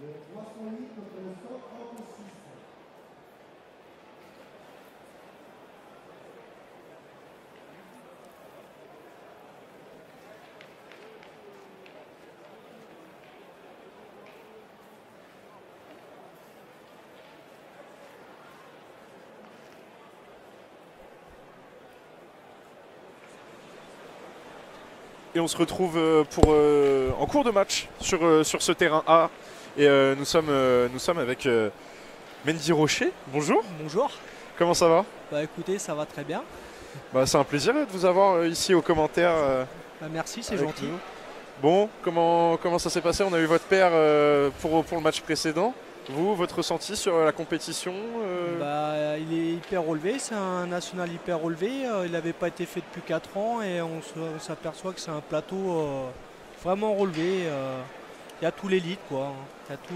Et on se retrouve en cours de match sur ce terrain A. Et nous sommes avec Mendy Rocher. Bonjour. Bonjour. Comment ça va? Bah écoutez, ça va très bien. Bah, c'est un plaisir de vous avoir ici aux commentaires. Bah, merci, c'est gentil. Nous. Bon, comment ça s'est passé? On a eu votre père pour le match précédent. Vous, votre ressenti sur la compétition? Bah, il est hyper relevé, c'est un national hyper relevé. Il n'avait pas été fait depuis 4 ans et on s'aperçoit que c'est un plateau vraiment relevé. Il y a tout l'élite, quoi. Il y a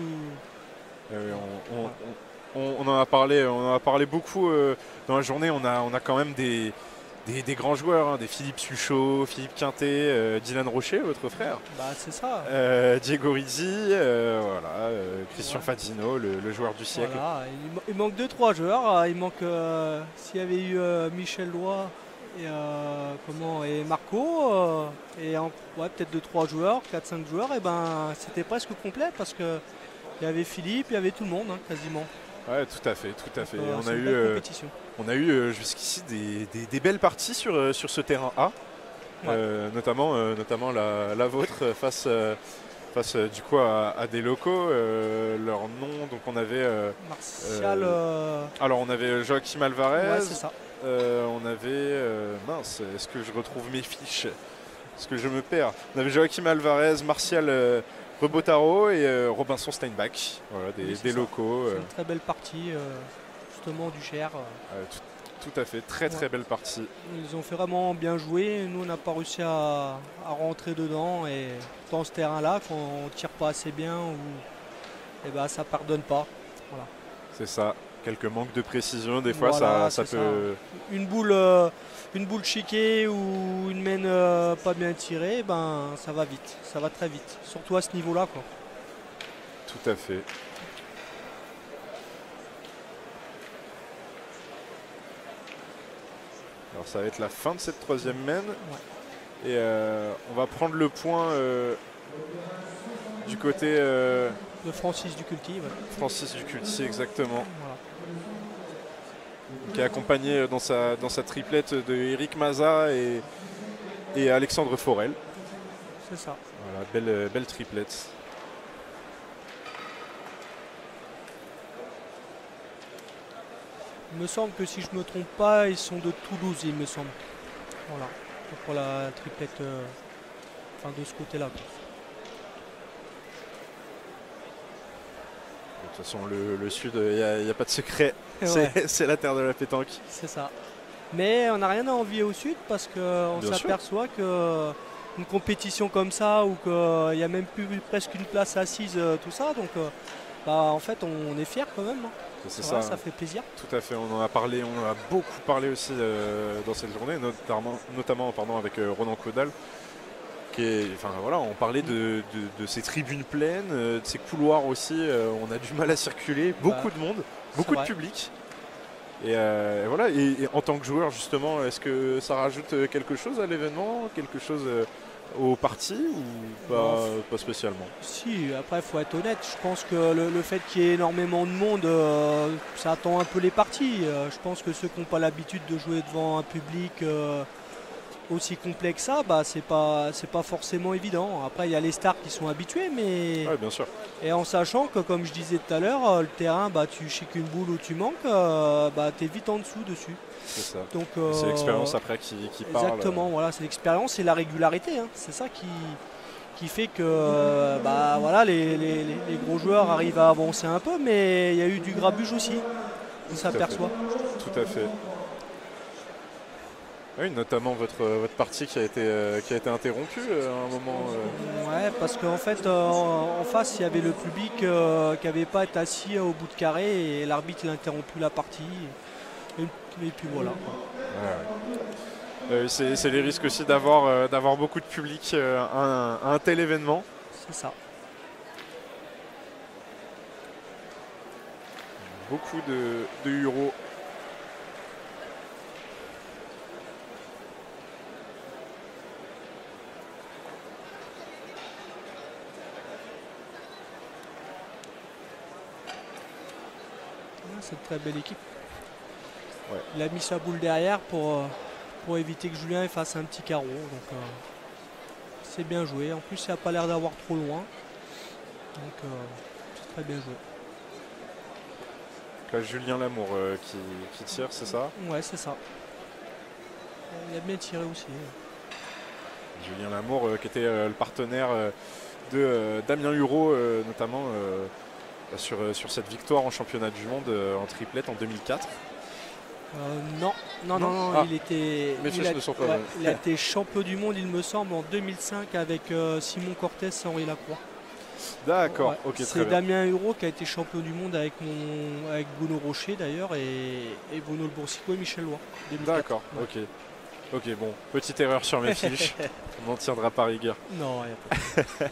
tout... On en a parlé beaucoup dans la journée. On a quand même des grands joueurs, hein, des Philippe Suchot, Philippe Quintet, Dylan Rocher, votre frère. Bah, c'est ça. Diego Rizzi, Christian Fadino, le joueur du siècle. Voilà. Il manque 2-3 joueurs. Il manque, s'il y avait eu Michel Lois et Marco, peut-être 2-3 joueurs, 4-5 joueurs, et ben c'était presque complet parce que il y avait Philippe, il y avait tout le monde, hein, quasiment. Ouais, tout à fait. On a eu jusqu'ici des belles parties sur ce terrain A, ouais. notamment la vôtre face du coup à des locaux. Leur nom, donc on avait Martial. Alors on avait Joachim Alvarez. Ouais, c'est ça. On avait mince, est-ce que je retrouve mes fiches? Est-ce que je me perds? On avait Joachim Alvarez, Martial Rebotaro et Robinson Steinbach, voilà, des locaux. C'est une très belle partie, justement, du Cher. Tout à fait, très belle partie. Ils ont fait vraiment bien jouer. Nous, on n'a pas réussi à rentrer dedans. Et dans ce terrain-là, quand on ne tire pas assez bien, ça ne pardonne pas. Voilà. C'est ça. Quelques manques de précision, des fois, voilà, ça peut... Une boule chiquée ou une main pas bien tirée, ça va vite, ça va très vite, surtout à ce niveau-là, quoi. Tout à fait. Alors ça va être la fin de cette troisième main. Ouais. Et on va prendre le point du côté... de Francis Duculti. Ouais. Francis Duculti, exactement. Voilà. Qui est accompagné dans sa triplette de Eric Maza et Alexandre Forel. C'est ça. Voilà, belle triplette. Il me semble que si je ne me trompe pas, ils sont de Toulouse, il me semble. Voilà. Pour la triplette de ce côté-là. De toute façon, le Sud, il n'y a pas de secret. Ouais. C'est la terre de la pétanque. C'est ça. Mais on n'a rien à envier au Sud parce qu'on s'aperçoit qu'une compétition comme ça, où il n'y a même plus presque une place assise, tout ça, donc en fait on est fiers quand même. Hein. C'est ça, ça fait plaisir. Tout à fait, on en a beaucoup parlé aussi dans cette journée, notamment avec Ronan Caudal. On parlait de ces tribunes pleines, de ces couloirs aussi, on a du mal à circuler, beaucoup de monde, beaucoup de public. Et voilà, et en tant que joueur justement, est-ce que ça rajoute quelque chose à l'événement, quelque chose aux parties ou pas spécialement? Si, après il faut être honnête, je pense que le fait qu'il y ait énormément de monde, ça attend un peu les parties. Je pense que ceux qui n'ont pas l'habitude de jouer devant un public aussi complet que ça, c'est pas forcément évident. Après il y a les stars qui sont habitués, mais ouais, bien sûr. Et en sachant que, comme je disais tout à l'heure, le terrain, tu chiques une boule ou tu manques, tu es vite en dessus. C'est ça. Donc c'est l'expérience après qui parle. Exactement, voilà, c'est l'expérience et la régularité, hein. C'est ça qui fait que les gros joueurs arrivent à avancer un peu, mais il y a eu du grabuge aussi, on s'aperçoit. Tout à fait. Oui, notamment votre partie qui a été interrompue à un moment. Ouais, parce qu'en fait, en face, il y avait le public qui n'avait pas été assis au bout de carré et l'arbitre a interrompu la partie. Et puis voilà. Ouais. C'est les risques aussi d'avoir beaucoup de public à un tel événement. C'est ça. beaucoup de Huro. C'est une très belle équipe. Ouais. Il a mis sa boule derrière pour éviter que Julien fasse un petit carreau. Donc c'est bien joué. En plus, ça n'a pas l'air d'avoir trop loin. Donc c'est très bien joué. Là, Julien Lamour qui tire, c'est ça? Ouais, c'est ça. Il a bien tiré aussi. Julien Lamour qui était le partenaire de Damien Huro, notamment sur cette victoire en championnat du monde en triplette en 2004. Non, Ah. il était. Mes fiches ne sont pas bonnes. Il a été champion du monde, il me semble, en 2005 avec Simon Cortés et Henri Lacroix. D'accord, Ouais. ok, très C'est bien. Damien Huro qui a été champion du monde avec Bruno Rocher d'ailleurs et Bruno Le Boursicot et Michel Lois. 2004. D'accord, Ouais. ok. Ok, bon, petite erreur sur mes fiches. On n'en tiendra pas rigueur. Non, il n'y a pas.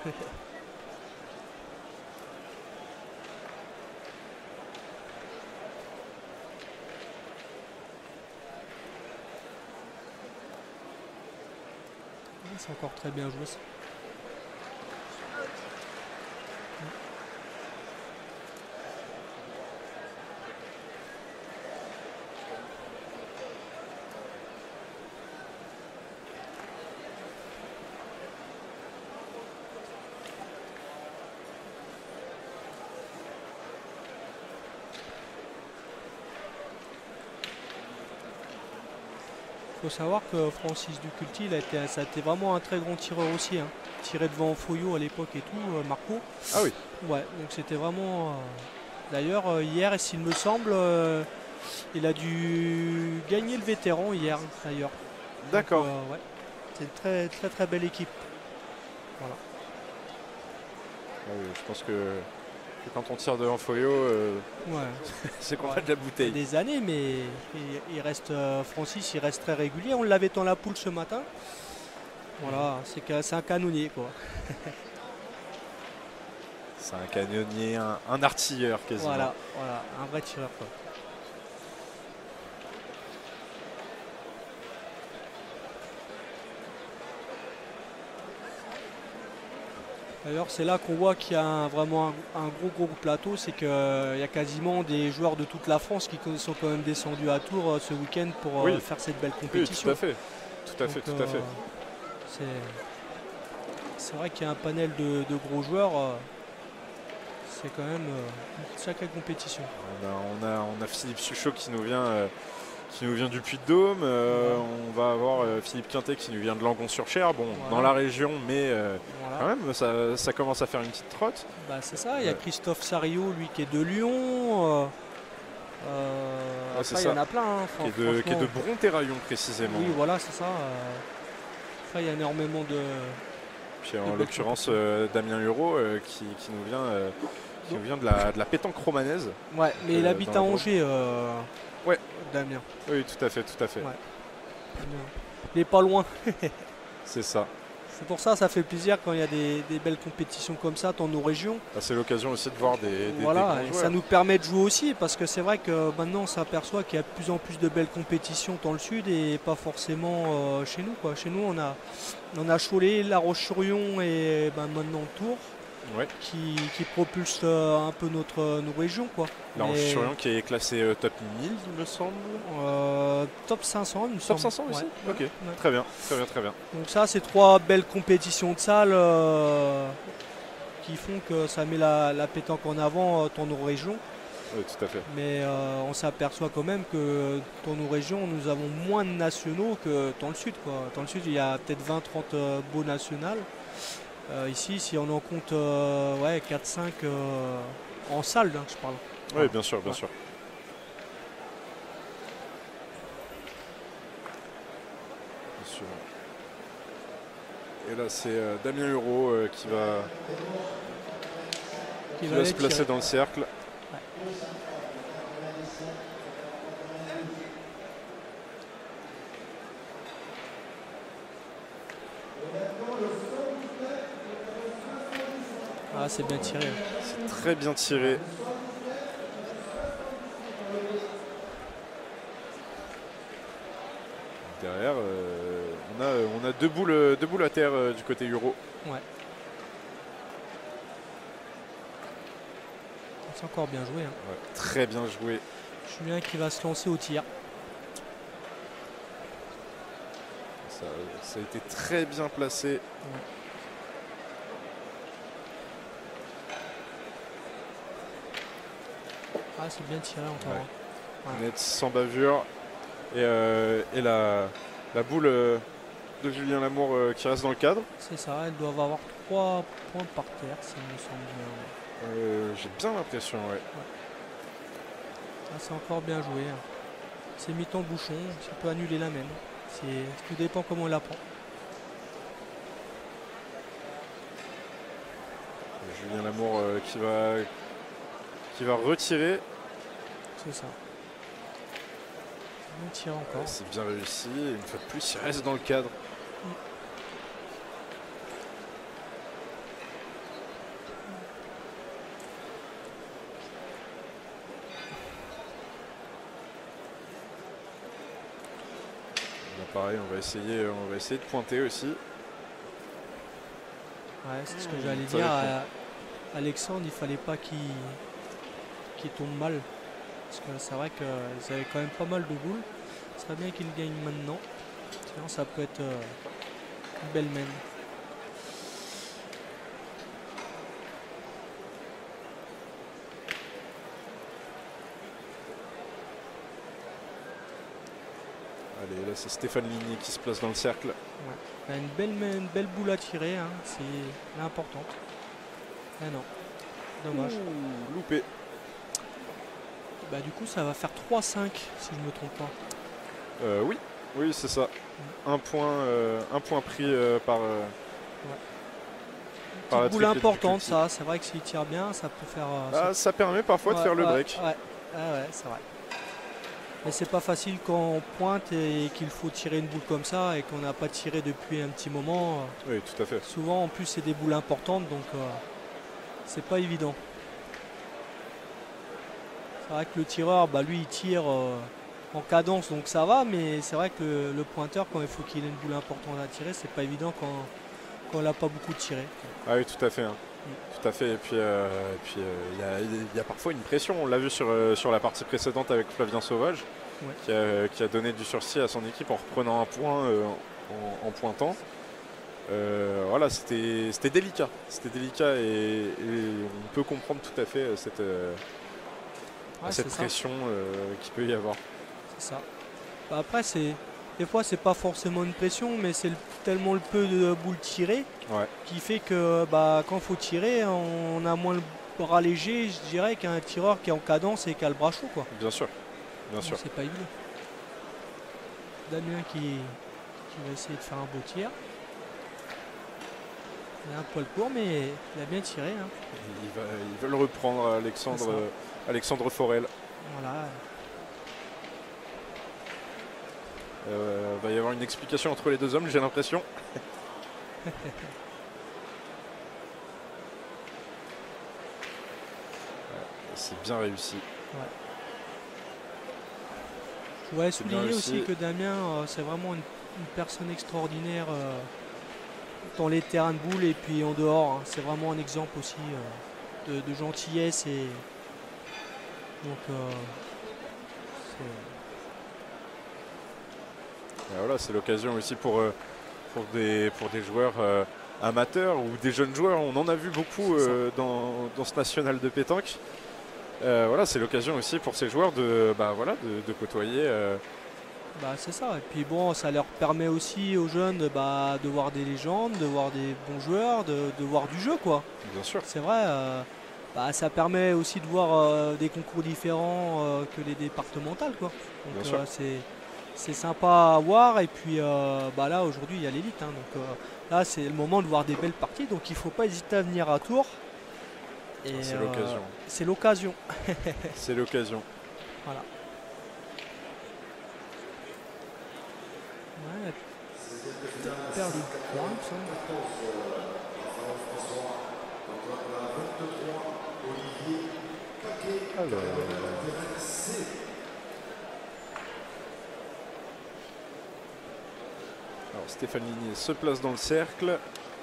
C'est encore très bien joué ça. Il faut savoir que Francis Duculti, ça a été vraiment un très grand tireur aussi. Hein. Tiré devant Foyot à l'époque et tout, Marco. Ah oui. Ouais, donc c'était vraiment. D'ailleurs, hier, s'il me semble, il a dû gagner le vétéran hier, d'ailleurs. D'accord. Ouais. C'est une très très très belle équipe. Voilà. Ah oui, je pense que quand on tire devant Foyo, Ouais. c'est qu'on Ouais. a de la bouteille. Des années, mais il reste Francis, il reste très régulier. On l'avait dans la poule ce matin. Voilà, c'est un canonnier quoi. C'est un canonnier, un artilleur quasiment. Voilà, un vrai tireur quoi. D'ailleurs, c'est là qu'on voit qu'il y a vraiment un gros plateau, c'est qu'il y a quasiment des joueurs de toute la France qui sont quand même descendus à Tours ce week-end pour Oui. faire cette belle Oui, compétition. tout à fait. Tout à fait, Donc, tout à fait. C'est vrai qu'il y a un panel de gros joueurs. C'est quand même une sacrée compétition. On a Philippe Suchot qui nous vient du Puy-de-Dôme. On va avoir Philippe Quintet qui nous vient de Langon-sur-Cher. Bon, Voilà. dans la région, mais Voilà. quand même, ça commence à faire une petite trotte. Bah, c'est ça, il y a Ouais. Christophe Sario, lui qui est de Lyon. c'est Après, il y en ça. a plein. Hein, Qui est de franchement. Brontéraillon précisément. Oui, voilà, c'est ça. Après, il y a énormément de. Puis en belles l'occurrence, Damien Huro qui nous vient de la pétanque romanaise. Ouais, mais il habite dans à la Drôme. Angers, Ouais. Damien. Oui, tout à fait, tout à fait. Ouais. Il n'est pas loin. C'est ça. C'est pour ça, ça fait plaisir quand il y a des belles compétitions comme ça dans nos régions. Bah, c'est l'occasion aussi de voir des Voilà, grands et joueurs. ça nous permet de jouer aussi, parce que c'est vrai que maintenant on s'aperçoit qu'il y a de plus en plus de belles compétitions dans le sud et pas forcément chez nous, quoi. Chez nous, on a Cholet, La Roche-sur-Yon et maintenant Tours Ouais. qui propulsent un peu nos régions, quoi. La Mais, Roche-sur-Yon qui est classé top 1000, il me semble. top 500, il me Top semble. 500 aussi. Ouais. Ok, Ouais. très bien, très bien, très bien. Donc ça, c'est 3 belles compétitions de salle qui font que ça met la pétanque en avant dans nos régions. Oui, tout à fait. Mais on s'aperçoit quand même que dans nos régions, nous avons moins de nationaux que dans le sud, quoi. Dans le sud, il y a peut-être 20-30 beaux nationaux. Ici, si on en compte 4-5 en salle, hein, je parle. Oui, bien sûr, bien Ouais. sûr. Bien sûr. Et là, c'est Damien Huro qui va aller se placer tirer. dans le cercle. Ah, c'est bien tiré. C'est très bien tiré. derrière, on a deux boules à terre du côté Euro. Ouais. C'est encore bien joué. Hein. Ouais, très bien joué. Julien qui va se lancer au tir. Ça a été très bien placé. Ouais. Ah, c'est bien tiré encore. Ouais. Hein. Net, sans bavure. Et la boule de Julien Lamour qui reste dans le cadre. C'est ça, elles doivent avoir 3 points par terre, ça me semble bien. J'ai bien l'impression, ouais. Ah, c'est encore bien joué. Hein. C'est mi-temps bouchon, ça peut annuler la même. Tout dépend comment on la prend. Julien Lamour qui va retirer. C'est ça. On tire encore. C'est bien réussi. Et une fois de plus, il reste dans le cadre. Là, pareil, on va essayer de pointer aussi. Ouais, c'est ce que j'allais dire. Alexandre, il fallait pas qu'il tombe mal. Parce que c'est vrai qu'ils avaient quand même pas mal de boules. Ce serait bien qu'il gagne maintenant. Sinon, ça peut être une belle main. Allez, là, c'est Stéphane Ligny qui se place dans le cercle. Ouais. Il a une belle boule à tirer. Hein. C'est l'important. Ah non. Dommage. Ouh, loupé. Bah, du coup, ça va faire 3-5 si je ne me trompe pas. Oui, c'est ça. Un point pris par la boule triplette importante, du ça. C'est vrai que s'il tire bien, ça peut faire. ça permet parfois de faire le break. Ouais, c'est vrai. Mais c'est pas facile quand on pointe et qu'il faut tirer une boule comme ça et qu'on n'a pas tiré depuis un petit moment. Oui, tout à fait. Souvent, en plus, c'est des boules importantes, donc c'est pas évident. C'est vrai que le tireur, bah, lui, il tire en cadence, donc ça va, mais c'est vrai que le pointeur, quand il faut qu'il ait une boule importante à tirer, c'est pas évident quand on n'a pas beaucoup tiré. Ah oui, tout à fait. Hein. Tout à fait. Et puis, il y a parfois une pression. On l'a vu sur la partie précédente avec Flavien Sauvage, ouais. qui a donné du sursis à son équipe en reprenant un point en pointant. Voilà, c'était délicat. C'était délicat et on peut comprendre tout à fait cette pression qu'il peut y avoir. C'est ça. Bah après, des fois, c'est pas forcément une pression, mais c'est tellement le peu de boules tirées qui fait que quand il faut tirer, on a moins le bras léger, je dirais, qu'un tireur qui est en cadence et qui a le bras chaud. Quoi. Bien sûr. C'est pas évident. Damien qui va essayer de faire un beau tir. Il a un poil court, mais il a bien tiré. Hein. Il veut le reprendre, Alexandre Forel. Voilà. Va y avoir une explication entre les deux hommes, j'ai l'impression. C'est bien réussi. Ouais. Je voudrais souligner aussi que Damien, c'est vraiment une personne extraordinaire dans les terrains de boules et puis en dehors. Hein. C'est vraiment un exemple aussi de gentillesse. Et donc, voilà, c'est l'occasion aussi pour des joueurs amateurs ou des jeunes joueurs. On en a vu beaucoup dans ce national de pétanque. Voilà, c'est l'occasion aussi pour ces joueurs de côtoyer. C'est ça. Et puis bon, ça leur permet aussi aux jeunes de voir des légendes, de voir des bons joueurs, de voir du jeu, quoi. Bien sûr. C'est vrai. Ça permet aussi de voir des concours différents que les départementales, quoi. Donc c'est sympa à voir. Et puis là aujourd'hui il y a l'élite. Hein, donc là c'est le moment de voir des belles parties. Donc il ne faut pas hésiter à venir à Tours. C'est l'occasion. C'est l'occasion. C'est l'occasion. Voilà. Ouais, perdu le point, il me semble. Alors. Stéphane Ligné se place dans le cercle.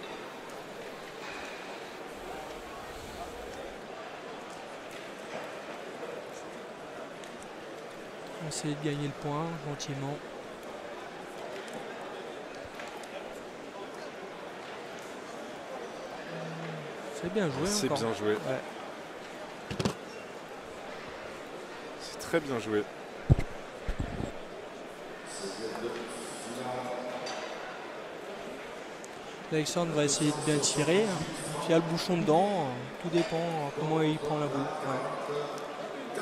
On va essayer de gagner le point gentiment. C'est bien joué. C'est bien joué. Ouais. C'est très bien joué. Alexandre va essayer de bien tirer. S'il y a le bouchon dedans, tout dépend comment il prend la boule. Ouais.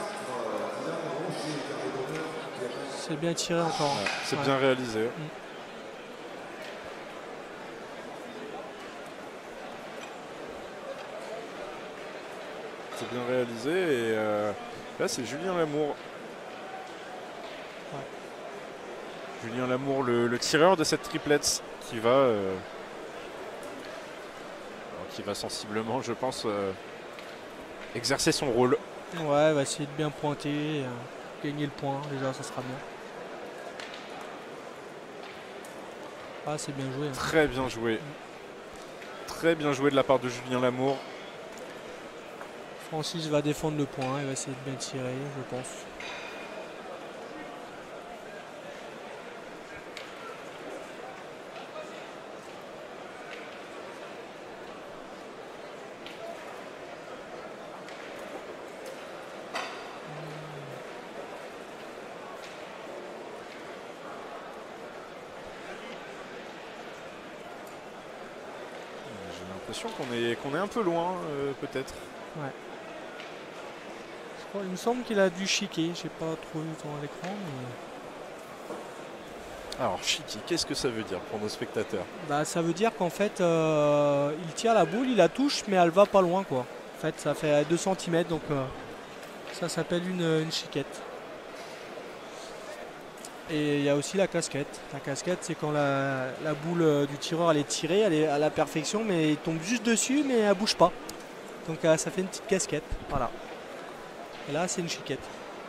C'est bien tiré encore. Ouais, c'est Ouais. bien réalisé. C'est bien réalisé et là c'est Julien Lamour. Ouais. Julien Lamour, le tireur de cette triplette qui va sensiblement, je pense, exercer son rôle. Ouais, va essayer de bien pointer, gagner le point, déjà ça sera bien. Ah, c'est bien joué. Hein. Très bien joué. Très bien joué de la part de Julien Lamour. Francis va défendre le point, il va essayer de bien tirer, je pense. J'ai l'impression qu'on est un peu loin, peut-être. Ouais. Il me semble qu'il a dû chiquer, j'ai pas trop vu à l'écran. Mais... Alors, chiqui, qu'est-ce que ça veut dire pour nos spectateurs? Bah, ça veut dire qu'en fait, il tire la boule, il la touche, mais elle va pas loin, quoi. En fait, ça fait 2 cm, donc ça s'appelle une chiquette. Et il y a aussi la casquette. La casquette, c'est quand la boule du tireur elle est tirée, elle est à la perfection, mais il tombe juste dessus, mais elle bouge pas. Donc ça fait une petite casquette. Voilà. Et là, c'est une chiquette.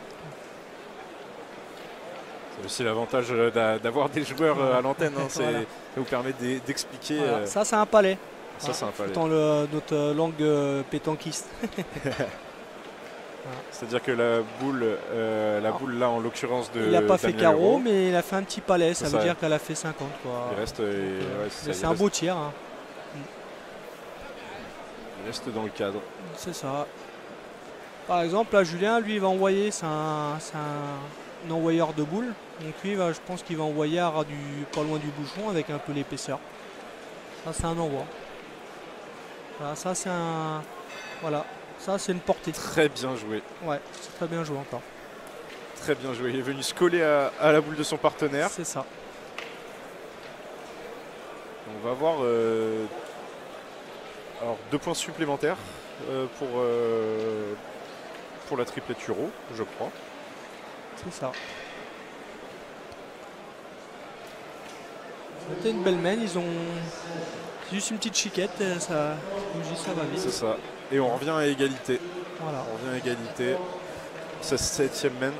C'est aussi l'avantage d'avoir des joueurs à l'antenne. Hein, Voilà. Ça vous permet d'expliquer. Voilà. Ça, c'est un palais. Ça, c'est un palais. Dans notre langue pétanquiste. C'est-à-dire que la boule là, en l'occurrence de. Il n'a pas fait Daniel carreau, Hérault, mais il a fait un petit palais. Ça ça. veut dire qu'elle a fait 50. Quoi. Il reste. C'est un beau tir. Hein. Il reste dans le cadre. C'est ça. Par exemple, là, Julien, lui, il va envoyer. C'est un envoyeur de boules. Donc lui, je pense qu'il va envoyer pas loin du bouchon avec un peu l'épaisseur. Ça, c'est un envoi. Voilà, ça, c'est un. Voilà. Ça, c'est une portée. Très bien joué. Ouais, c'est très bien joué encore. Très bien joué. Il est venu se coller à la boule de son partenaire. C'est ça. On va avoir alors 2 points supplémentaires pour la triplette Euro, je crois. C'est ça. C'était une belle main. Ils ont juste une petite chiquette. Ça va vite. C'est ça. Et on revient à égalité. Voilà. On revient à égalité. C'est 7e main.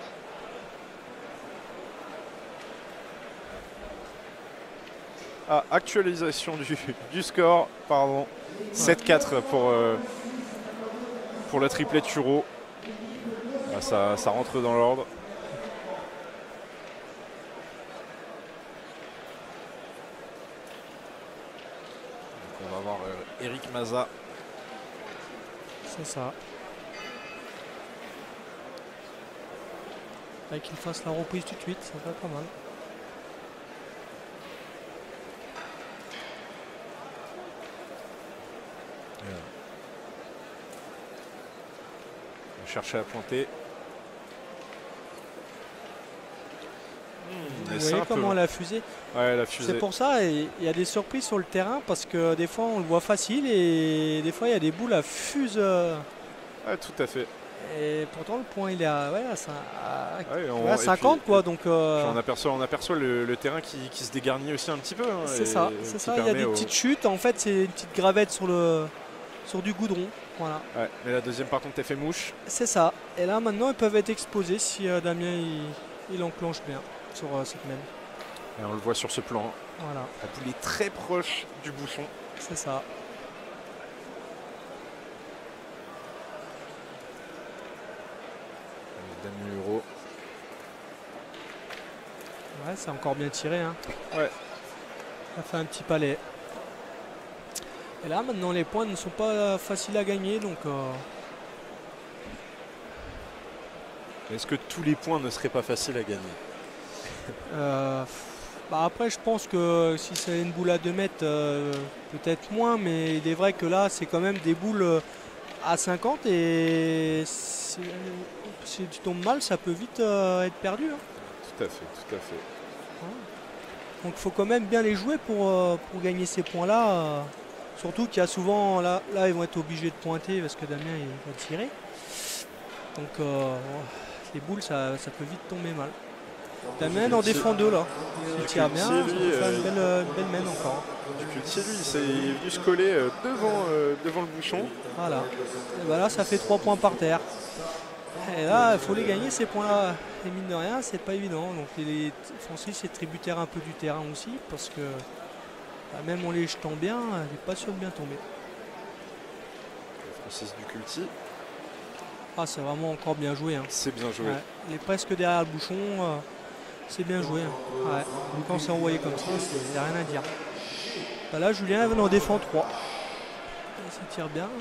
Ah, actualisation du score, pardon. 7-4 pour la triplette Euro. Ah, ça rentre dans l'ordre. On va voir Eric Maza. C'est ça. Qu'il fasse la reprise tout de suite, ça va pas mal. On va chercher à pointer. Vous voyez comment elle a fusé? Ouais, elle a fusé. C'est pour ça, il y a des surprises sur le terrain parce que des fois on le voit facile et des fois il y a des boules à fuse. Ouais, tout à fait. Et pourtant le point il est à 50 puis, quoi. Donc on aperçoit le terrain qui se dégarnit aussi un petit peu. Hein, c'est ça. Il y a des petites chutes. En fait, c'est une petite gravette sur du goudron. Voilà. Ouais, mais la deuxième par contre, elle fait mouche. C'est ça. Et là maintenant, ils peuvent être exposés si Damien il enclenche bien sur cette même. Et on le voit sur ce plan. Voilà, La boule est très proche du bouchon. c'est ça. Dame euro. Ouais, c'est encore bien tiré. Hein. Ouais. Ça fait un petit palais. Et là, maintenant, les points ne sont pas faciles à gagner. Donc, Est-ce que tous les points ne seraient pas faciles à gagner? bah après, je pense que si c'est une boule à 2 mètres, peut-être moins. Mais il est vrai que là, c'est quand même des boules à 50. Et si tu tombes mal, ça peut vite être perdu. Hein. Tout à fait, tout à fait. Donc il faut quand même bien les jouer pour gagner ces points-là. Surtout qu'il y a souvent, là ils vont être obligés de pointer parce que Damien il va tirer. Donc les boules ça peut vite tomber mal. Damien en défend 2 là. Il tire bien, ça peut faire une belle main encore. Ducultier lui il est venu se coller devant le bouchon. Voilà. Et bah là ça fait 3 points par terre. Et là il faut les gagner ces points-là. Et mine de rien c'est pas évident. Donc Francis est tributaire un peu du terrain aussi parce que même en les jetant bien, il n'est pas sûr de bien tomber. Francis Duculti. Ah, c'est vraiment encore bien joué. Hein. C'est bien joué. Ouais. Il est presque derrière le bouchon. C'est bien joué. Hein. Ouais. Quand c'est envoyé comme ça, il n'y a rien à dire. Bah là, Julien en défend 3. Il se tire bien.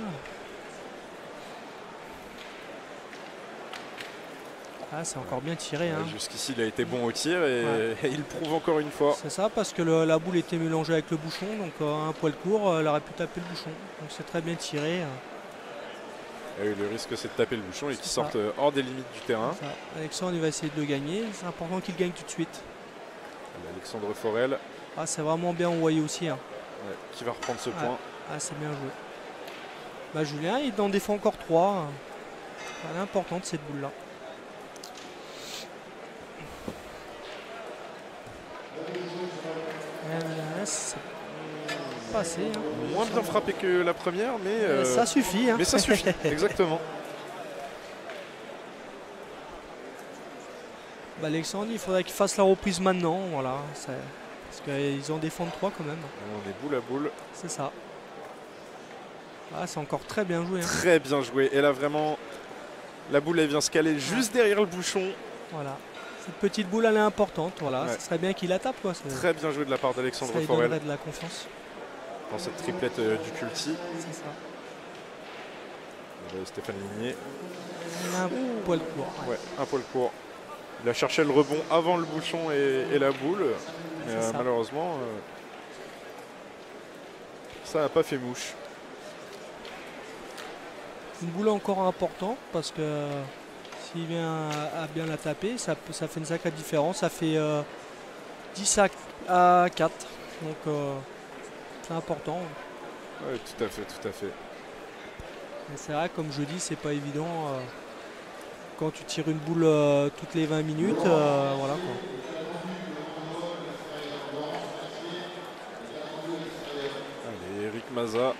Ah, c'est encore bien tiré. Hein. Jusqu'ici, il a été bon au tir et il prouve encore une fois. C'est ça, parce que la boule était mélangée avec le bouchon. Donc, un poil court, elle aurait pu taper le bouchon. Donc, c'est très bien tiré. Et le risque, c'est de taper le bouchon et qu'il sorte hors des limites du terrain. Alexandre, il va essayer de le gagner. C'est important qu'il gagne tout de suite. Alexandre Forel. Ah, c'est vraiment bien envoyé aussi. Hein. Ouais, qui va reprendre ce point. Ah, c'est bien joué. Bah, Julien, il en défend encore 3. Elle est importante cette boule-là. C'est passé. Hein. Moins bien frappé que la première, mais ça suffit. Hein. Mais ça suffit, exactement. Bah, Alexandre, il faudrait qu'il fasse la reprise maintenant. Voilà, parce qu'ils en défendent 3 quand même. On est boule à boule. C'est ça. Ah, c'est encore très bien joué. Hein. Très bien joué. Et là, vraiment, la boule, elle vient se caler juste derrière le bouchon. Voilà. Cette petite boule, elle est importante. Voilà. Ce serait bien qu'il la tape. Quoi. Très bien joué de la part d'Alexandre Forel. Ça lui donnerait de la confiance. Dans cette triplette du Culti. C'est ça. Stéphane Ligné. Un poil court. Ouais, un poil court. Il a cherché le rebond avant le bouchon et la boule. Mais malheureusement, ça n'a pas fait mouche. Une boule encore importante parce que s'il vient à bien la taper, ça fait une sacrée différence. Ça fait 10 à 4. Donc c'est important. Oui, tout à fait, tout à fait. Mais c'est vrai, comme je dis, c'est pas évident. Quand tu tires une boule toutes les 20 minutes, voilà quoi. Allez, Eric Maza.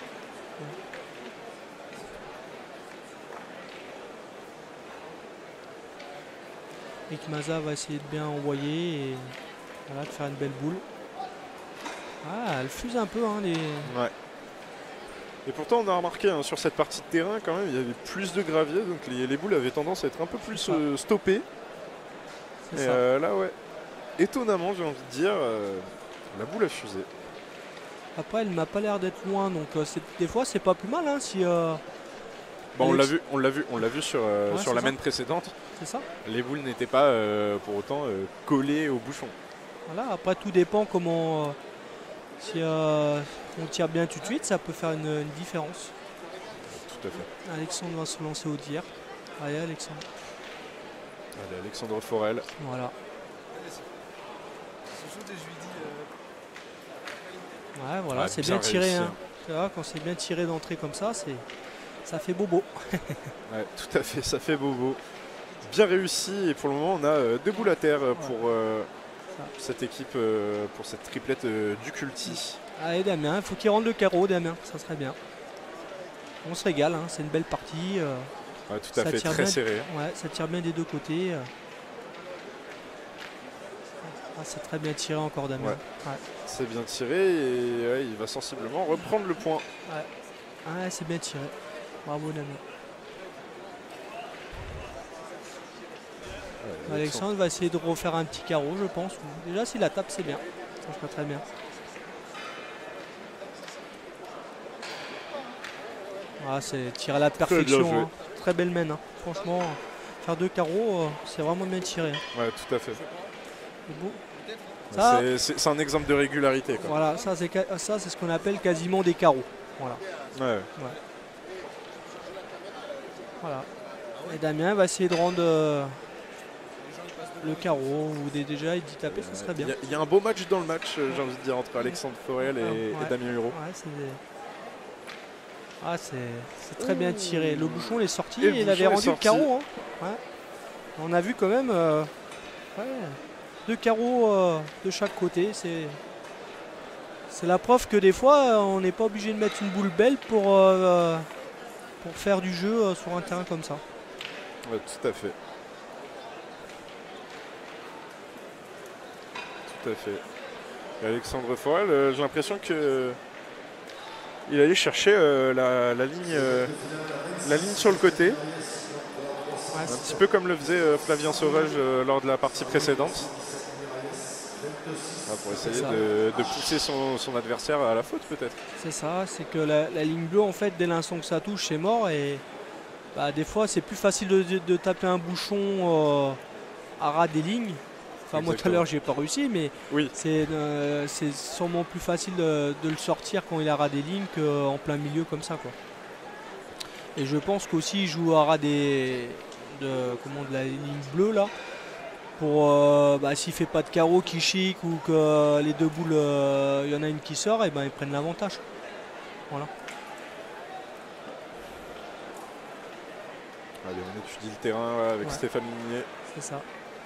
Eric Maza va essayer de bien envoyer et voilà, de faire une belle boule. Ah, elle fuse un peu. Hein, Ouais. Et pourtant, on a remarqué sur cette partie de terrain, quand même, il y avait plus de gravier, donc les boules avaient tendance à être un peu plus stoppées. Et là, ouais, étonnamment, j'ai envie de dire, la boule a fusé. Après, elle m'a pas l'air d'être loin, donc des fois, c'est pas plus mal. Hein, si, bon, on l'a vu sur la main précédente. C'est ça. Les boules n'étaient pas pour autant collées au bouchon. Voilà, après, tout dépend comment. Si on tire bien tout de suite, ça peut faire une différence. Tout à fait. Alexandre va se lancer au tir. Allez, Alexandre. Allez, Alexandre Forel. Voilà. Ouais, voilà, c'est bien tiré. Hein. Vois, quand c'est bien tiré d'entrée comme ça, ça fait bobo. Ouais, tout à fait, ça fait bobo. Bien réussi. Et pour le moment, on a 2 boules à terre pour cette équipe, pour cette triplette du Culti. Allez, Damien, il faut qu'il rentre le carreau, Damien. Ça serait bien. On se régale, hein. C'est une belle partie. Ouais, tout à fait, très serré. Ouais, ça tire bien des deux côtés. Ah, c'est très bien tiré encore, Damien. Ouais. Ouais. C'est bien tiré et ouais, il va sensiblement reprendre le point. Ouais. Ah, c'est bien tiré. Bravo, Damien. Ouais, Alexandre va essayer de refaire un petit carreau, je pense. Déjà, si la tape, c'est bien. Ça sera très bien. Ah, c'est tiré à la perfection. Hein. Très belle mène. Hein. Franchement, faire 2 carreaux, c'est vraiment bien tiré. Hein. Ouais, tout à fait. C'est un exemple de régularité. Quoi. Voilà, ça c'est ce qu'on appelle quasiment des carreaux. Voilà. Ouais. Voilà. Et Damien va essayer de rendre le carreau ou déjà il dit taper, ça serait bien. Il y a un beau match dans le match, j'ai envie de dire, entre Alexandre Forel et Damien Hureau. Ouais, c'est très bien tiré. Le bouchon il est sorti et il avait rendu le carreau. Hein. Ouais. On a vu quand même 2 carreaux de chaque côté. C'est la preuve que des fois on n'est pas obligé de mettre une boule belle pour faire du jeu sur un terrain comme ça. Ouais, tout à fait. Tout à fait. Et Alexandre Forel, j'ai l'impression que il allait chercher la ligne sur le côté. Ouais, un petit peu comme le faisait Flavien Sauvage lors de la partie précédente. Pour essayer de pousser son adversaire à la faute peut-être. C'est ça, c'est que la ligne bleue en fait dès l'instant que ça touche c'est mort et des fois c'est plus facile de taper un bouchon à ras des lignes. Enfin moi tout à l'heure j'ai pas réussi mais oui. C'est sûrement plus facile de le sortir quand il est à ras des lignes qu'en plein milieu comme ça quoi. Et je pense qu'aussi il joue à ras de la ligne bleue là. Pour s'il fait pas de carreau qui chic ou que les 2 boules il y en a une qui sort et ils prennent l'avantage. Voilà. Allez, on étudie le terrain avec Stéphane Minier. C'est ça.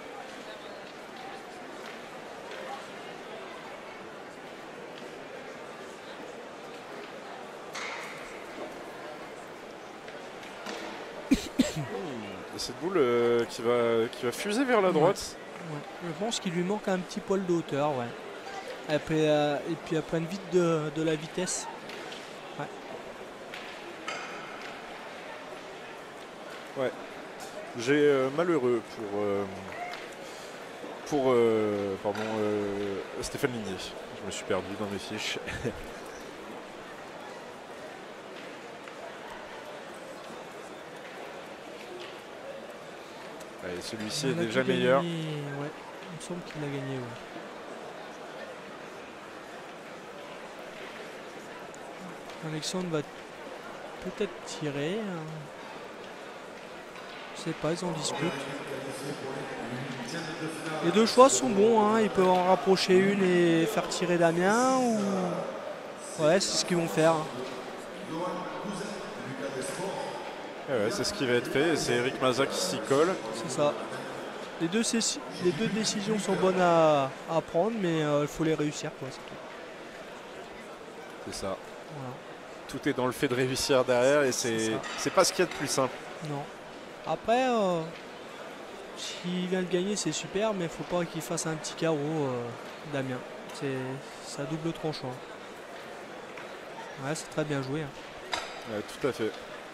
Cette boule qui va fuser vers la droite. Ouais. Je pense qu'il lui manque un petit poil de hauteur. Ouais. Et puis elle prenne vite de la vitesse. Ouais. J'ai malheureux pour Stéphane Ligné. Je me suis perdu dans mes fiches. Allez, celui-ci est déjà meilleur. Ouais, il me semble qu'il a gagné. Ouais. Alexandre va peut-être tirer. Je sais pas, ils en discutent. Les 2 choix sont bons, hein. Ils peuvent en rapprocher une et faire tirer Damien ou... Ouais, c'est ce qu'ils vont faire. Ouais, c'est ce qui va être fait, c'est Eric Mazat qui s'y colle. C'est ça. Les deux décisions sont bonnes à prendre, mais il faut les réussir. C'est ça. Voilà. Tout est dans le fait de réussir derrière et c'est pas ce qu'il y a de plus simple. Non. Après, s'il vient de gagner, c'est super, mais il faut pas qu'il fasse un petit carreau, Damien. C'est à double tranchant. Ouais, c'est très bien joué. Hein. Ouais, tout à fait.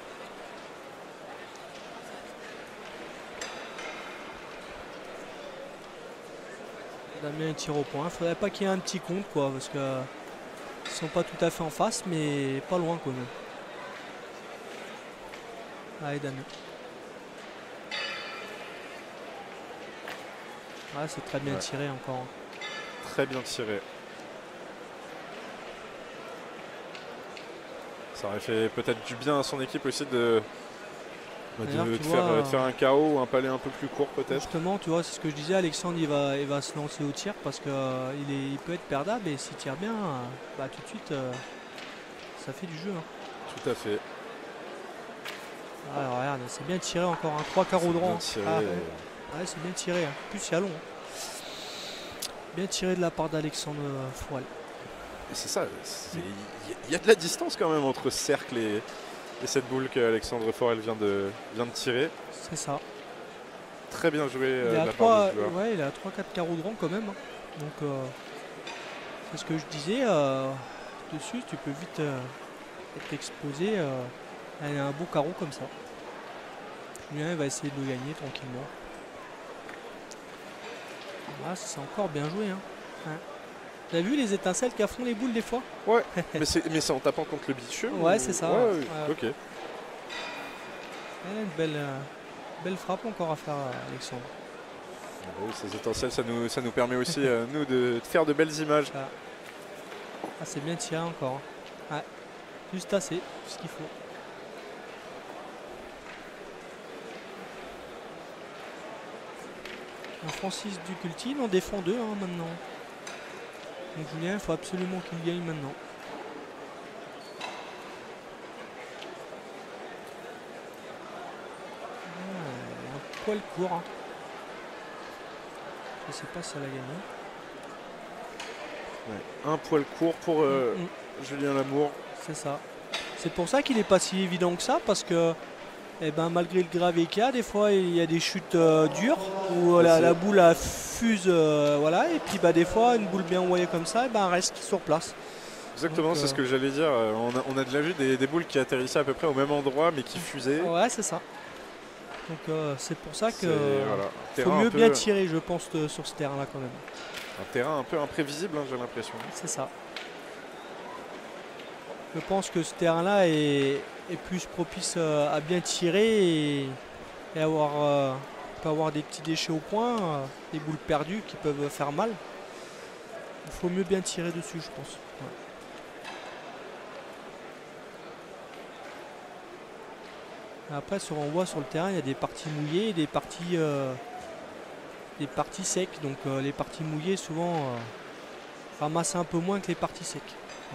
Damien il tire au point. Il faudrait pas qu'il y ait un petit compte quoi, parce que ils sont pas tout à fait en face, mais pas loin quand même. Allez Damien. Ah, c'est très bien tiré encore. Très bien tiré. Ça aurait fait peut-être du bien à son équipe aussi de faire un KO ou un palais un peu plus court peut-être. Justement, tu vois, c'est ce que je disais, Alexandre il va se lancer au tir parce qu'il peut être perdable et s'il tire bien, tout de suite ça fait du jeu. Hein. Tout à fait. Alors regarde, c'est bien tiré encore, 3 carreaux de rang. Ouais, c'est bien tiré, hein. Plus il y a long. Bien tiré de la part d'Alexandre Forel. C'est ça, il y a de la distance quand même entre ce cercle et cette boule qu'Alexandre Forel vient de tirer. C'est ça. Très bien joué il de la part du joueur. Ouais, il a 3-4 carreaux de rang quand même. Hein. Donc c'est ce que je disais, dessus tu peux vite être exposé à un beau carreau comme ça. Julien va essayer de le gagner tranquillement. Ah, c'est encore bien joué. Hein. Ouais. T'as vu les étincelles qui font les boules des fois? Ouais, mais c'est en tapant contre le bitume. Ouais, c'est ça. Ouais, Ouais. ok. Une belle frappe encore à faire, Alexandre. Oui, ces étincelles, ça nous permet aussi, nous, de faire de belles images. Ah, c'est bien tiré encore. Ouais. Juste assez, ce qu'il faut. Francis Ducultine en défend 2 maintenant. Donc Julien, il faut absolument qu'il gagne maintenant. Un poil court. Hein. Je sais pas si elle a gagné. Ouais, un poil court pour Julien Lamour. C'est ça. C'est pour ça qu'il n'est pas si évident que ça, parce que malgré le gravier qu'il y a, des fois il y a des chutes dures où la boule fuse, voilà, et puis des fois une boule bien envoyée comme ça, reste sur place. Exactement, c'est ce que j'allais dire. On a déjà vu des boules qui atterrissaient à peu près au même endroit mais qui fusaient. Ouais, c'est ça. Donc c'est pour ça que voilà, faut mieux bien tirer, je pense, sur ce terrain-là quand même. Un terrain un peu imprévisible, hein, j'ai l'impression. C'est ça. Je pense que ce terrain-là est plus propice à bien tirer et peut avoir des petits déchets au point, des boules perdues qui peuvent faire mal. Il faut mieux bien tirer dessus, je pense. Ouais. Après, on voit sur le terrain, il y a des parties mouillées et des parties secs. Donc les parties mouillées, souvent, ramassent un peu moins que les parties secs. Ouais.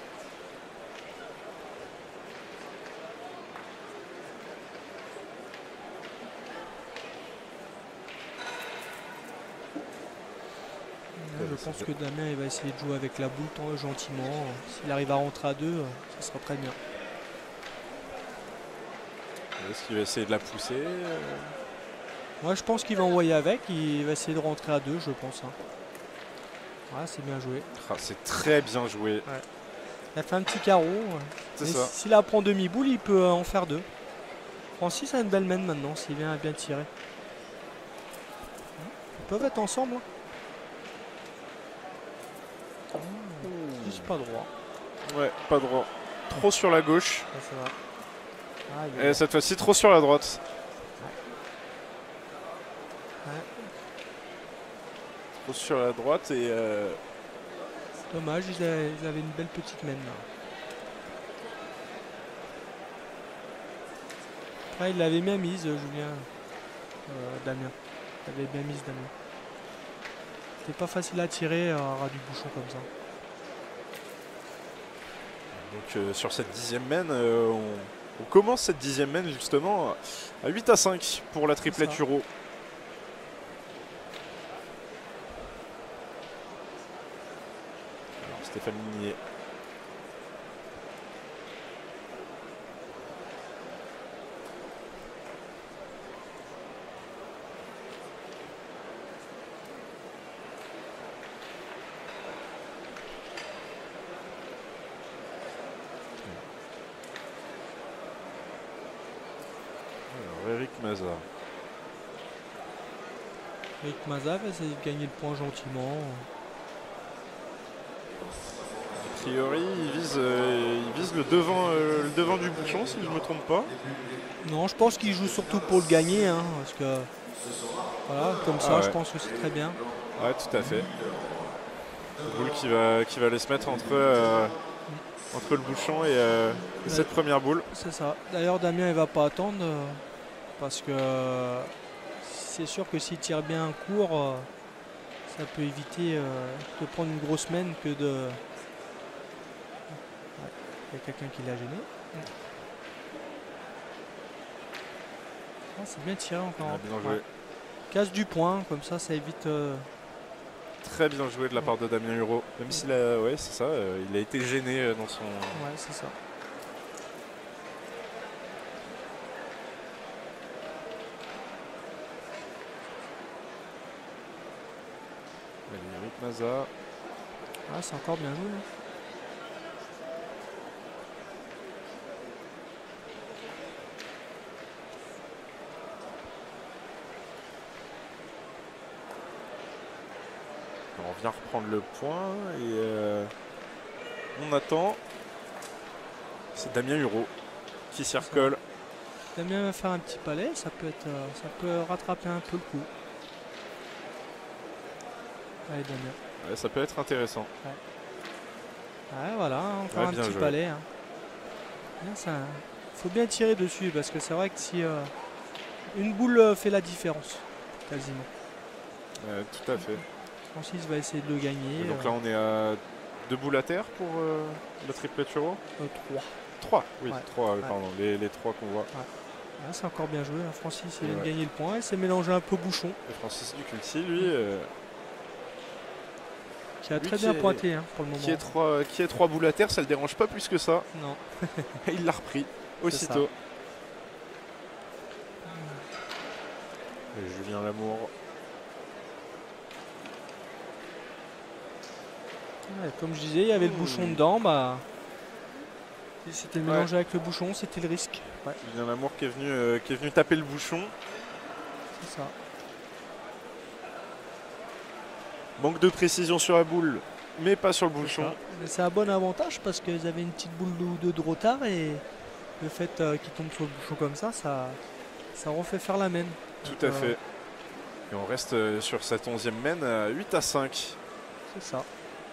Je pense que Damien il va essayer de jouer avec la boule gentiment. S'il arrive à rentrer à 2, ça sera très bien. Est-ce qu'il va essayer de la pousser Moi je pense qu'il va envoyer avec. Il va essayer de rentrer à 2, je pense. Hein. Ouais, c'est bien joué. Ah, c'est très bien joué. Ouais. Il a fait un petit carreau. C'est ça. S'il apprend demi-boule, il peut en faire 2. Francis a une belle main maintenant, s'il vient à bien tirer. Ils peuvent être ensemble. Hein. Juste pas droit. Ouais, pas droit. Trop sur la gauche. Ouais, c'est vrai. Et cette fois-ci, trop sur la droite. Ouais. Trop sur la droite et... C'est dommage, ils avaient une belle petite main là. Après, il l'avait bien mise, Julien. Damien. Il avait bien mise, Damien. C'était pas facile à tirer à ras du bouchon comme ça. Donc sur cette 10e main, on commence cette 10e main justement à 8-5 pour la triplette Euro. Alors Stéphane Minier. Eric Mazar. Eric Mazar va essayer de gagner le point gentiment. A priori, il vise le devant du bouchon, si je ne me trompe pas. Non, je pense qu'il joue surtout pour le gagner, hein, parce que voilà, comme ça, je pense que c'est très bien. Ouais, tout à fait. Boule qui va aller se mettre entre le bouchon et cette première boule. C'est ça. D'ailleurs, Damien, il va pas attendre. Parce que c'est sûr que s'il tire bien un court, ça peut éviter de prendre une grosse main que de... Ouais, il y a quelqu'un qui l'a gêné. Ah, c'est bien tiré encore. Ah, bien joué. Ouais. Casse du point, comme ça évite... Très bien joué de la part de Damien Huro. Même s'il a... Ouais, c'est ça, il a été gêné dans son... Ouais, c'est ça. Maza. Ah, c'est encore bien joué. On vient reprendre le point et on attend. C'est Damien Hureau qui s'y recolle. Damien va faire un petit palais, ça peut rattraper un peu le coup. Allez Damien. Ouais, ça peut être intéressant. Ouais, voilà, encore un bien petit joué. palais. Hein. Ça, faut bien tirer dessus parce que c'est vrai que si une boule fait la différence, quasiment. Tout à fait. Francis va essayer de le gagner. Et donc là, on est à 2 boules à terre pour le triplette Hureau. 3. 3, oui, Ouais. 3, pardon, les 3 qu'on voit. Là, c'est encore bien joué. Hein. Francis il vient de Ouais. gagner le point. Il s'est mélangé un peu bouchon. Et Francis Duculti, lui, Qui a lui très qui bien est- pointé hein, pour le moment. qui est 3 boules à terre, ça le dérange pas plus que ça. Non. Il l'a repris C'est aussitôt. Et Julien Lamour. Ouais, comme je disais, il y avait le bouchon dedans. Bah, il s'était mélangé avec le bouchon, c'était le risque. Ouais, Julien Lamour qui est venu taper le bouchon. c'est ça. Manque de précision sur la boule, mais pas sur le bouchon. Mais c'est un bon avantage parce qu'ils avaient une petite boule ou deux de retard et le fait qu'ils tombent sur le bouchon comme ça, ça refait faire la mène. Tout à fait. Et on reste sur cette 11e mène à 8-5. C'est ça.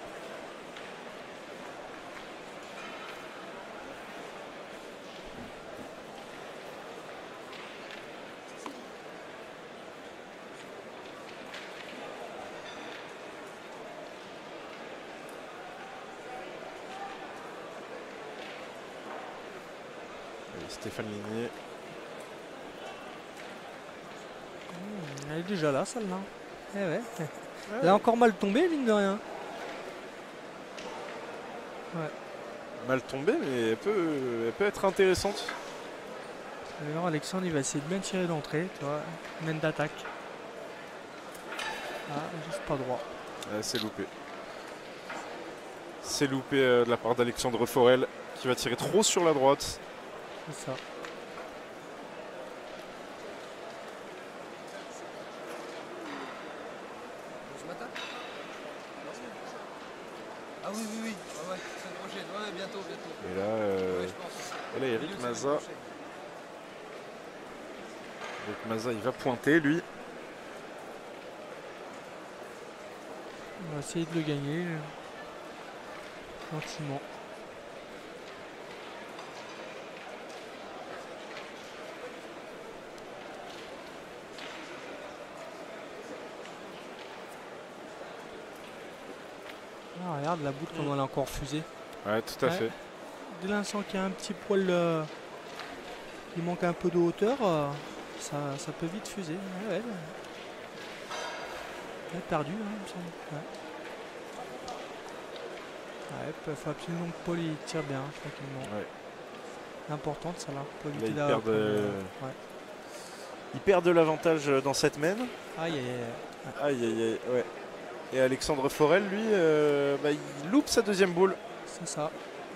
Et Stéphane Ligné. Elle est déjà là, celle-là. Eh ouais. Elle a encore mal tombé, mine de rien. Mal tombée, mais elle peut être intéressante. Alors Alexandre, il va essayer de bien tirer d'entrée, tu vois. Mène d'attaque. Ah, juste pas droit. C'est loupé. C'est loupé de la part d'Alexandre Forel qui va tirer trop sur la droite. C'est ça. Ah oui, oui, oui. Ah ouais, semaine prochaine. Ouais, bientôt, bientôt. Et là, Ouais, je pense. et là, Eric Milieu de Maza. semaine prochaine. Eric Maza, il va pointer lui. On va essayer de le gagner. Gentiment. Ah, regarde la boule comme elle a encore fusé. Ouais, tout à Ouais. fait. Dès l'instant qu'il y a un petit poil, il manque un peu de hauteur, ça peut vite fuser. Ouais, ouais. Elle a perdu, hein, il me semble. Ouais, il faut absolument que Paul il tire bien, tranquillement. Ouais. Importante, ça là. Pour éviter ils d'avoir perdent, ouais. Il perd de l'avantage dans cette mène. Aïe, aïe, aïe. Aïe, aïe, aïe, ouais. Et Alexandre Forel, lui, il loupe sa deuxième boule. C'est ça.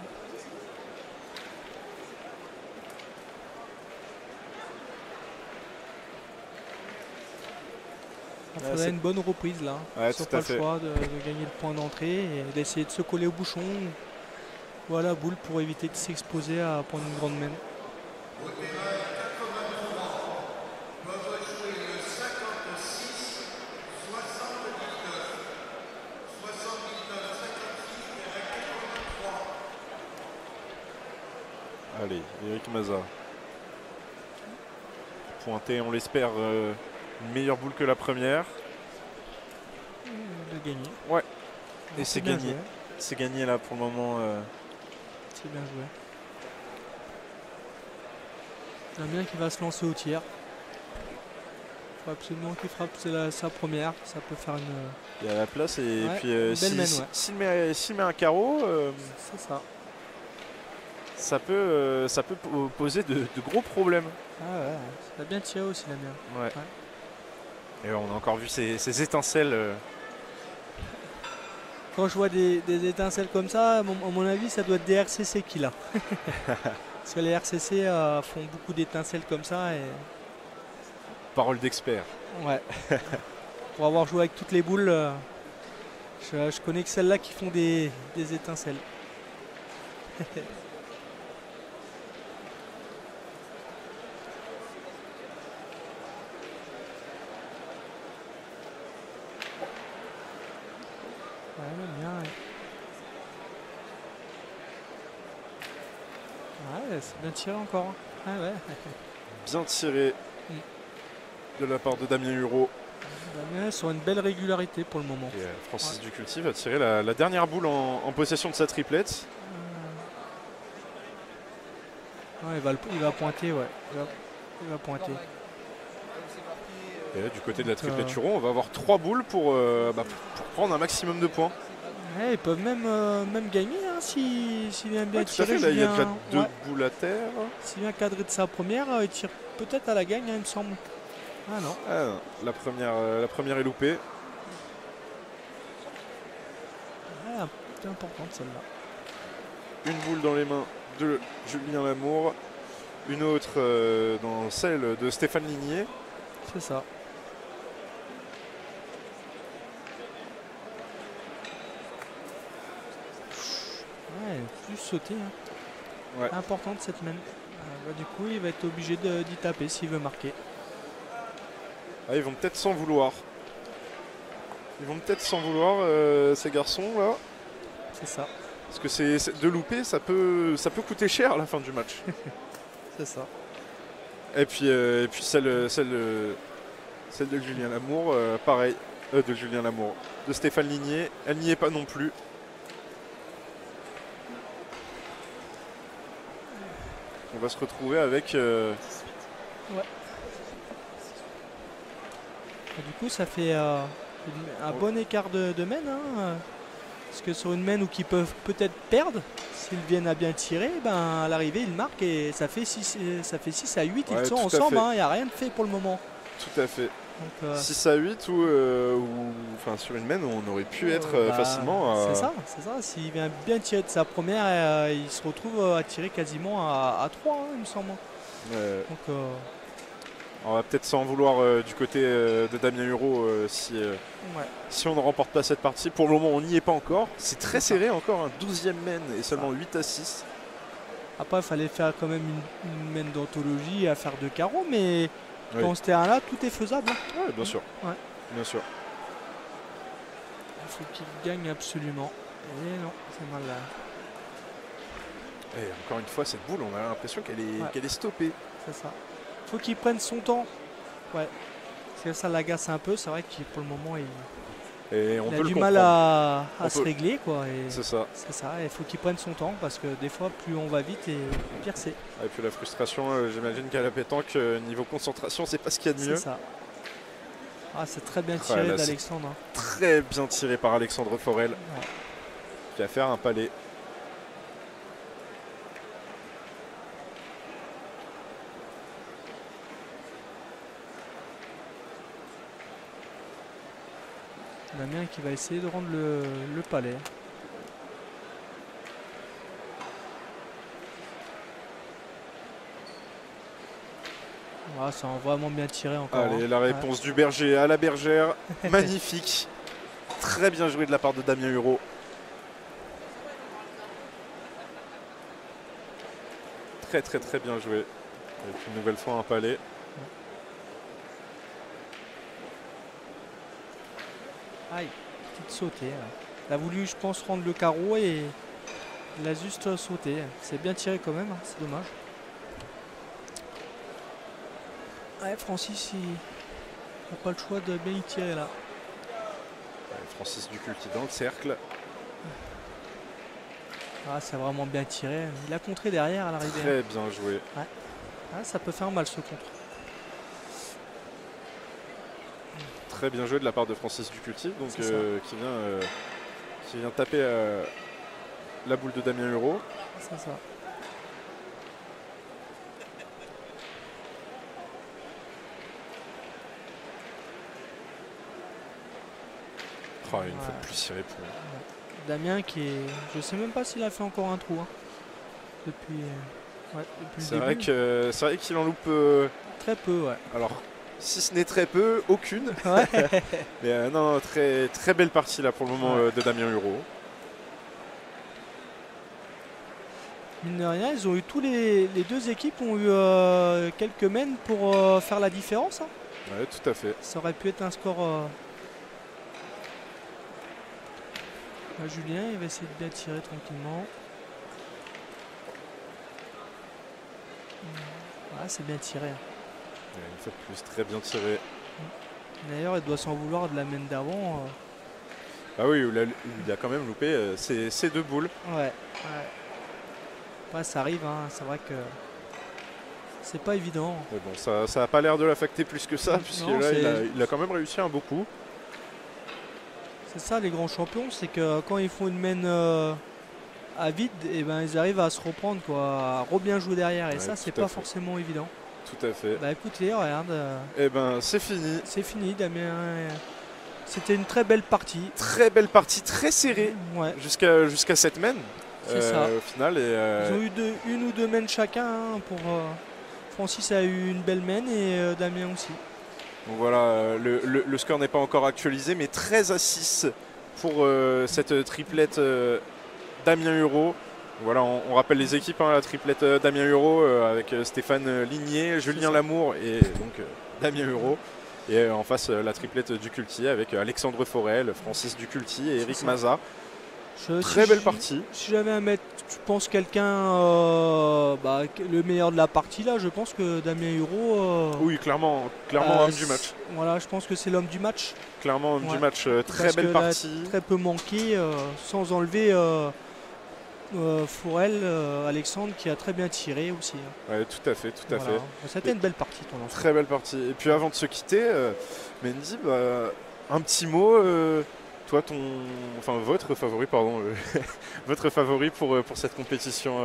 Il Ouais, faudrait c'est- une bonne reprise là. Ouais, Ils n'ont tout pas à le fait. choix de gagner le point d'entrée et d'essayer de se coller au bouchon ou à la boule pour éviter de s'exposer à prendre une grande mène. Allez, Eric Maza. Pointé, on l'espère, une meilleure boule que la première. De gagner. Ouais. Ah, Et c'est bien gagné. joué. C'est gagné là pour le moment. C'est bien joué. Damien qui va se lancer au tir. Il faut absolument qu'il frappe sa première. Ça peut faire une. Il y a la place et Ouais, puis une belle mène, ouais. s'il met un carreau, C'est ça. ça peut poser de gros problèmes. Ah ouais, ça a bien tiré aussi Damien. Ouais. Et on a encore vu ces étincelles quand je vois des étincelles comme ça, à mon avis, ça doit être des RCC qu'il a. Parce que les RCC font beaucoup d'étincelles comme ça. Et... Parole d'expert. Ouais. Pour avoir joué avec toutes les boules, je connais que celles-là qui font des étincelles. Ouais, bien. Ouais, c'est bien tiré encore. Ah ouais. Bien tiré de la part de Damien Hureau. Damien sur une belle régularité pour le moment. Et Francis Duculti va tirer la dernière boule en possession de sa triplette. Ouais, il va pointer, ouais. Il va pointer. Et là, du côté de la triplette Hureau, on va avoir 3 boules pour prendre un maximum de points. Ouais, ils peuvent même gagner hein, s'il vient bien Tout à tirer. fait, là, il y a déjà 2 ouais. boules à terre. S'il vient cadrer de sa première, il tire peut-être à la gagne, hein, il me semble. Ah non. Ah, non. La première est loupée. Ouais, c'est importante celle-là. Une boule dans les mains de Julien Lamour. Une autre dans celle de Stéphane Ligné. C'est ça. Ouais, plus sauter. Hein. Ouais. Importante cette main. Du coup, il va être obligé d'y taper s'il veut marquer. Ah, ils vont peut-être s'en vouloir. Ces garçons là. C'est ça. Parce que de louper, ça peut coûter cher à la fin du match. C'est ça. Et puis celle de Julien Lamour, pareil. De Julien Lamour. De Stéphane Ligné, elle n'y est pas non plus. On va se retrouver avec... Ouais. Du coup, ça fait un bon écart de main. Hein, parce que sur une main où ils peuvent peut-être perdre, s'ils viennent à bien tirer, ben, à l'arrivée, ils marquent et ça fait 6 à 8. Ouais, ils sont tout à ensemble, fait. il n'y a rien de fait pour le moment. Tout à fait. Donc, 6 à 8 ou sur une main où on aurait pu être facilement... C'est ça. S'il vient bien tirer de sa première, il se retrouve à tirer quasiment à 3, hein, il me semble. Donc, on va peut-être s'en vouloir du côté de Damien Hureau si on ne remporte pas cette partie. Pour le moment, on n'y est pas encore. C'est très serré encore, un 12e main et seulement 8 à 6. Après, il fallait faire quand même une main d'anthologie à faire 2 carreaux, mais Oui. dans ce terrain-là, tout est faisable. Hein. Ouais, bien sûr. Ouais. Bien sûr. Il faut qu'il gagne absolument. Et non, c'est mal là. Et encore une fois, cette boule, on a l'impression qu'elle est stoppée. C'est ça. Faut qu'il prenne son temps. Ouais. Parce que ça l'agace un peu. C'est vrai que pour le moment, Et on il peut a le du mal comprendre. à se régler. Quoi, et C'est ça. c'est ça. Il faut qu'il prenne son temps parce que des fois, plus on va vite et pire c'est. Et puis la frustration, j'imagine qu'à la pétanque, niveau concentration, c'est pas ce qu'il y a de mieux. C'est ça. Ah, c'est très bien tiré là, d'Alexandre. Très bien tiré par Alexandre Forel, qui va faire un palais. Damien qui va essayer de rendre le palais. Ah, ça a vraiment bien tiré encore. Allez, hein. la réponse du berger à la bergère. Magnifique. Très bien joué de la part de Damien Hureau. Très bien joué. Et puis une nouvelle fois un palais. Aïe, petite sautée. Il a voulu, je pense, rendre le carreau et il a juste sauté. C'est bien tiré quand même, hein, c'est dommage. Ouais, Francis, il n'a pas le choix de bien y tirer là. Francis Duculti dans le cercle. Ah, c'est vraiment bien tiré. Il a contré derrière à l'arrivée. Très bien joué. Ah, ça peut faire mal ce contre. Très bien joué de la part de Francis Duculti, donc qui vient taper la boule de Damien Hureau. C'est ça. Oh, une fois de plus, il répond. Damien qui est... Je sais même pas s'il a fait encore un trou. Hein. Depuis C'est le vrai début. c'est vrai qu'il en loupe. Très peu, ouais. Alors, si ce n'est très peu, aucune. Ouais. Mais non, très, très belle partie là pour le moment de Damien Hureau. Mine de rien, ils ont eu les deux équipes ont eu quelques mènes pour faire la différence. Hein. Ouais, tout à fait. Ça aurait pu être un score. Là, Julien, il va essayer de bien tirer tranquillement. Ah, c'est bien tiré. Ouais, une fois de plus, très bien tiré. D'ailleurs, il doit s'en vouloir de la main d'avant. Ah oui, il a quand même loupé ces 2 boules. Ouais. Ouais, ça arrive, hein. C'est vrai que c'est pas évident. Mais bon, ça n'a pas l'air de l'affecter plus que ça, puisque Non, là, il a quand même réussi un beau coup. C'est ça les grands champions, c'est que quand ils font une main à vide, et ben ils arrivent à se reprendre, quoi, à bien jouer derrière. Et Ouais, ça, c'est tout à pas fait. forcément évident. Tout à fait. Bah écoutez, regarde, Et ben, c'est fini. c'est fini, Damien. C'était une très belle partie. Très belle partie, très serrée, Ouais, jusqu'à cette main. c'est ça. Au final. Et, Ils ont eu une ou deux mains chacun. Hein, pour Francis a eu une belle main et Damien aussi. donc voilà, le score n'est pas encore actualisé, mais 13-6 pour cette triplette Damien Hureau. Voilà, on rappelle les équipes, hein, la triplette Damien Hureau avec Stéphane Ligné, Julien ça. Lamour et donc Damien Hureau. Et en face, la triplette Duculti avec Alexandre Forel, Francis Duculti et Eric ça. Maza. Si Très belle partie. Si j'avais à mettre, je pense, quelqu'un, le meilleur de la partie là, je pense que Damien Hureau. Oui, clairement homme du match. Voilà, je pense que c'est l'homme du match. Clairement homme du match. Très Parce belle que partie. Très peu manqué, sans enlever Forel, Alexandre qui a très bien tiré aussi. Hein. Ouais, tout à fait, tout à Voilà. fait. C'était une belle partie ton ensemble. Très belle partie. Et puis avant de se quitter, Mendy, un petit mot. Toi, votre favori, pardon, votre favori pour cette compétition.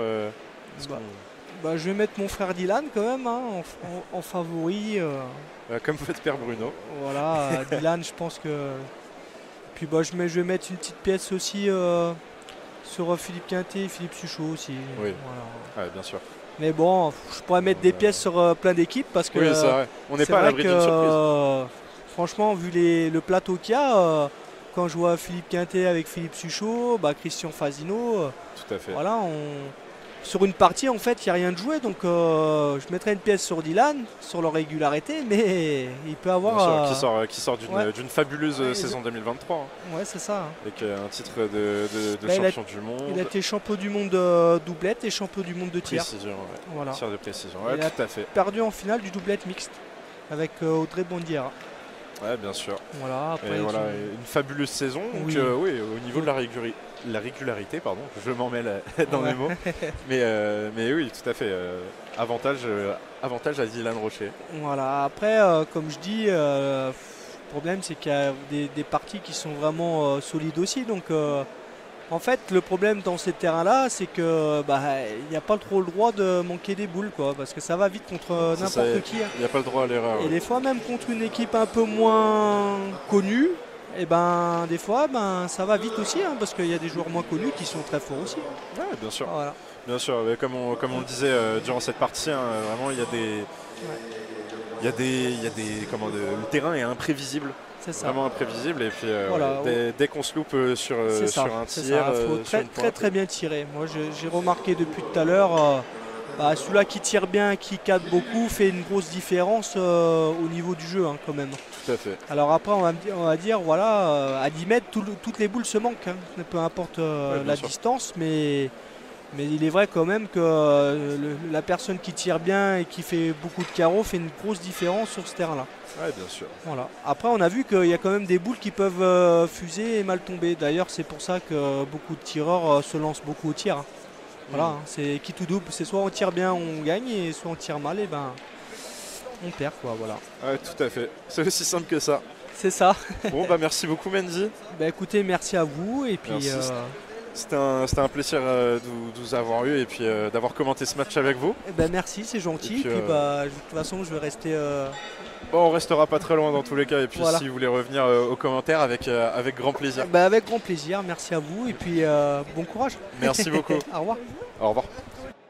Je vais mettre mon frère Dylan quand même hein, en favori. Comme votre père Bruno. Voilà, Dylan, je pense que. Puis je vais mettre une petite pièce aussi sur Philippe Quintet et Philippe Suchot aussi. Oui. Voilà. Ouais, bien sûr. Mais bon, je pourrais mettre des pièces sur plein d'équipes parce que. Oui, c'est vrai. On n'est pas à l'abri d'une surprise. Franchement, vu le plateau qu'il y a, quand je vois Philippe Quintet avec Philippe Suchot, Christian Fazino, Tout à fait. voilà, sur une partie, en fait, il n'y a rien de joué. Donc, je mettrais une pièce sur Dylan, sur leur régularité, mais il peut avoir. Bien sûr, qui sort d'une fabuleuse saison 2023. Hein, ouais, c'est ça. avec un titre de champion du monde. Il a été champion du monde de doublette et champion du monde de tir. Précision, ouais. Voilà. Tir de précision, ouais, Il a tout à fait. perdu en finale du doublette mixte avec Audrey Bondiera. Ouais, bien sûr. Voilà, après, Et voilà, une fabuleuse saison. Donc, Oui. oui, au niveau de la régularité, pardon, je m'en mêle dans mes mots. Mais oui, tout à fait. Avantage à Dylan Rocher. Voilà, après, comme je dis, le problème c'est qu'il y a des parties qui sont vraiment solides aussi. Donc, en fait, le problème dans ces terrains-là, c'est que il n'y a pas trop le droit de manquer des boules, quoi, parce que ça va vite contre C'est ça, n'importe qui. Il n'y a pas le droit à l'erreur. Et Ouais. des fois, même contre une équipe un peu moins connue, et des fois, ça va vite aussi, hein, parce qu'il y a des joueurs moins connus qui sont très forts aussi. Ouais, bien sûr. Voilà. Bien sûr, mais comme on le disait durant cette partie, hein, vraiment, il y a des le terrain est imprévisible. C'est ça. Vraiment imprévisible. Et puis, Voilà. dès qu'on se loupe sur un c'est tir, ça. Il faut sur une pointe, très bien tirer. Moi, j'ai remarqué depuis tout à l'heure, celui-là qui tire bien, qui cadre beaucoup, fait une grosse différence au niveau du jeu, hein, quand même. tout à fait. Alors après, on va dire, voilà, à 10 mètres, toutes les boules se manquent, hein, peu importe bien la sûr. distance, mais il est vrai quand même que la personne qui tire bien et qui fait beaucoup de carreaux fait une grosse différence sur ce terrain-là. Ouais, bien sûr. Voilà. Après, on a vu qu'il y a quand même des boules qui peuvent fuser et mal tomber. D'ailleurs, c'est pour ça que beaucoup de tireurs se lancent beaucoup au tir. Hein. Voilà, hein, c'est qui tout double. C'est soit on tire bien, on gagne, et soit on tire mal, et on perd, quoi. Voilà. Ouais, tout à fait. C'est aussi simple que ça. C'est ça. Bon, merci beaucoup, Mendy. Écoutez, merci à vous. Et puis, Merci. C'était un plaisir de vous avoir eu et puis d'avoir commenté ce match avec vous. Eh ben, merci, c'est gentil. Et puis, de toute façon, je vais rester. Bon, on restera pas très loin dans tous les cas. Et puis Voilà. si vous voulez revenir aux commentaires, avec grand plaisir. Ben, avec grand plaisir, merci à vous et puis bon courage. Merci beaucoup. Au revoir. Au revoir.